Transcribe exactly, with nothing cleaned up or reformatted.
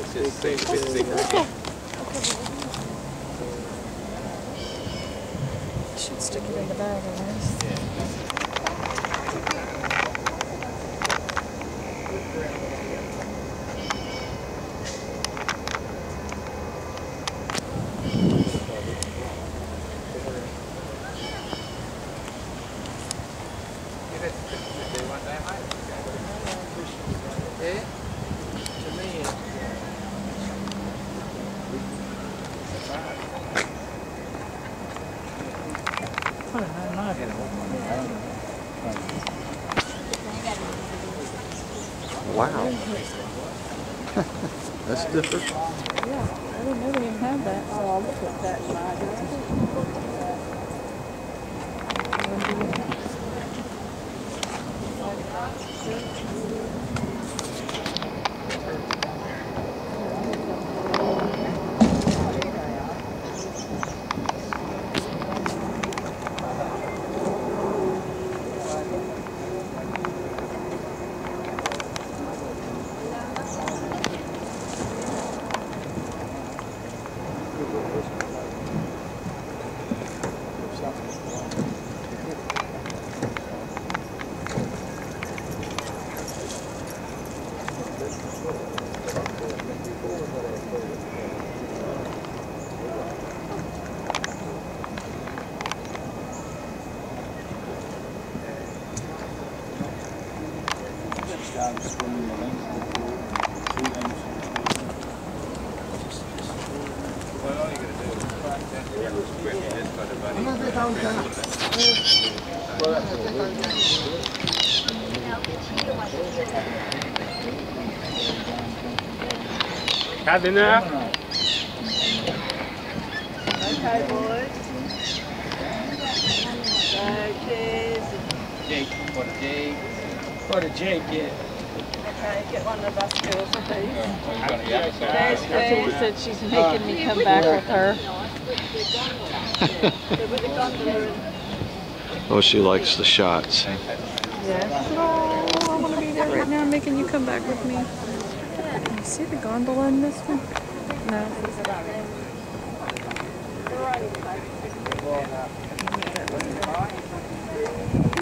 Just say a bit thicker. Should stick it in the bag, I guess. Wow. That's different. Yeah, I didn't know they even had that. So I'll look at that Got in there? Okay, boys. There it is. Jake, what a Jake. What a Jake get. Okay, get one of us girls, please. There's There's She Grace. said she's making me come back with her. With the gondola and Oh, she likes the shots. Yes. Oh, I want to be there right now, making you come back with me. Can you see the gondola in this one? No.